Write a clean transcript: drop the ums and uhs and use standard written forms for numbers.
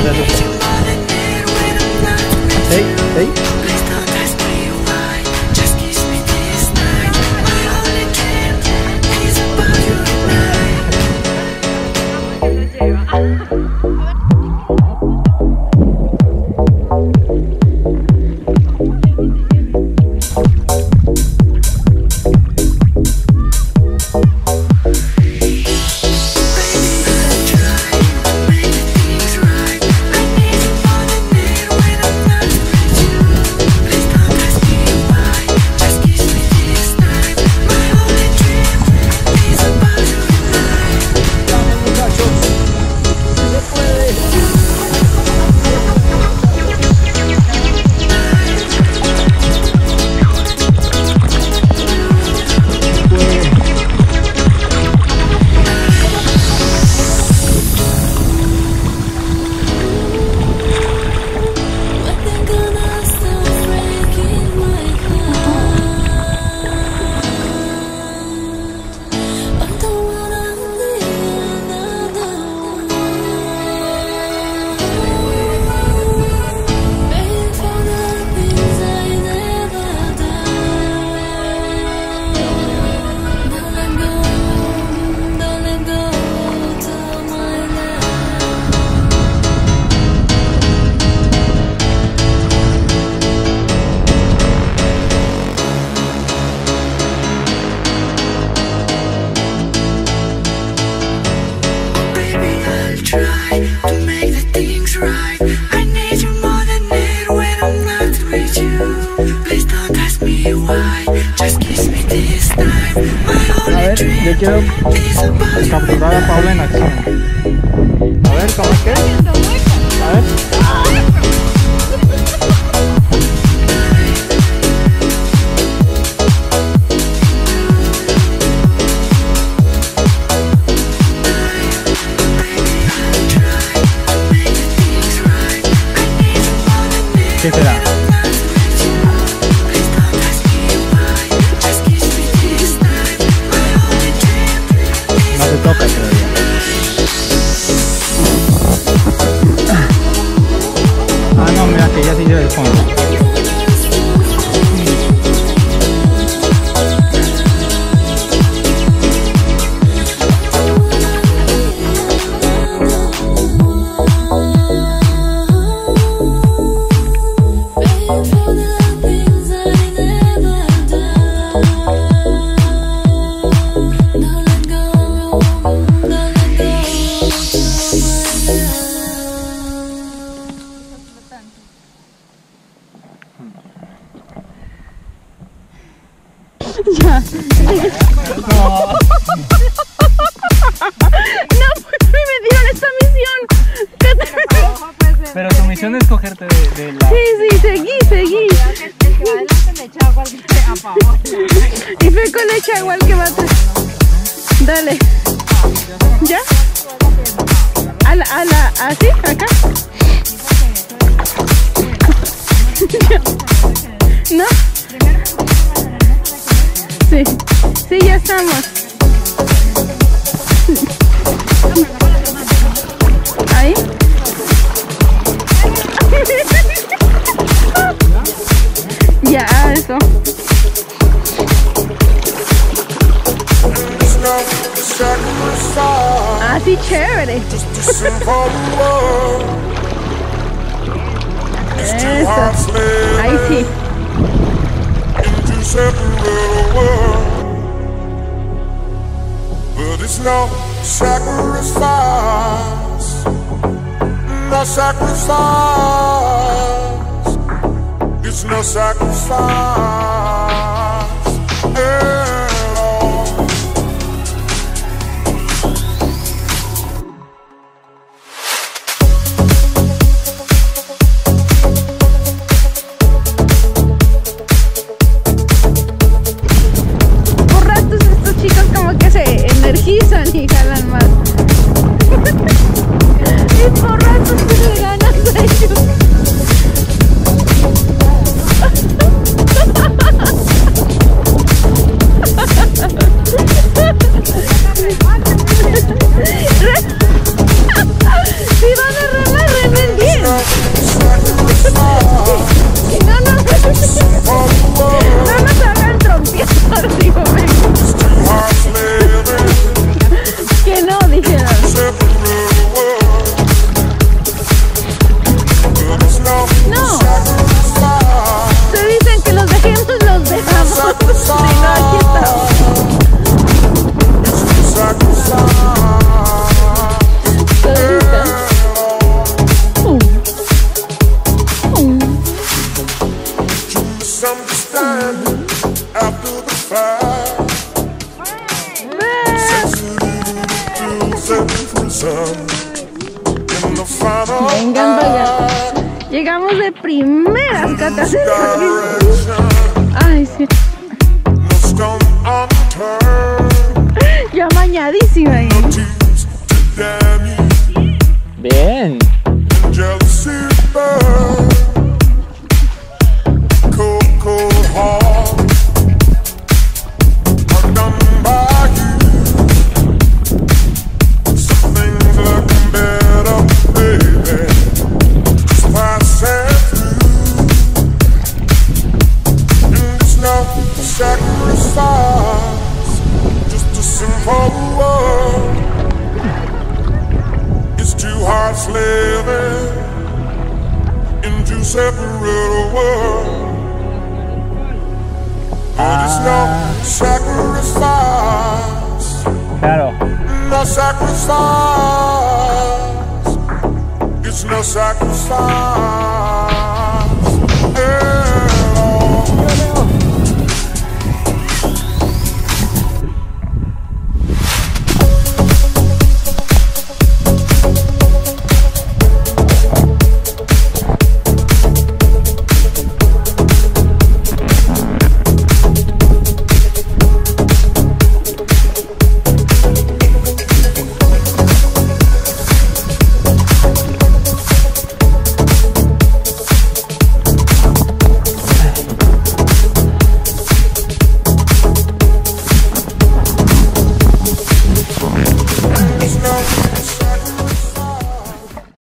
Hey, hey. A ver, yo quiero capturar a Paula en acción. A ver, ¿cómo es que? A ver. ¿Qué será? No te toca todavía. Ah, no, mira que ya se dio el fondo. Ya. No. No, me metieron esta misión. Pero tu misión es cogerte de la... Sí, seguí. El que va adelante le echa agua a favor. Y Feco le echa igual que va atrás. Dale. ¿Ya? ¿Así? ¿Acá? ¿No? Sí, ya estamos. ¿Ahí? Ya, eso. Ah, sí, chévere. Eso. Ahí sí. But it's no sacrifice, no sacrifice, it's no sacrifice at all. Por ratos estos chicos como que se energizan y jalan más. Y por ratos que le ganas a ellos. Si van a remar, remen in the final Vengan para allá. Llegamos de primeras, Cata. direction. Ay, sí. No stone unturned, Ya bañadísima ahí. no tears to damn you. Bien. Jealousy burn, cold, cold heart are done by you. Some things look better, baby, just passing through. And it's not a sacrifice, just a simple word. It's two hearts living in two separate worlds. But it's no sacrifice, Claro. no sacrifice. It's no sacrifice.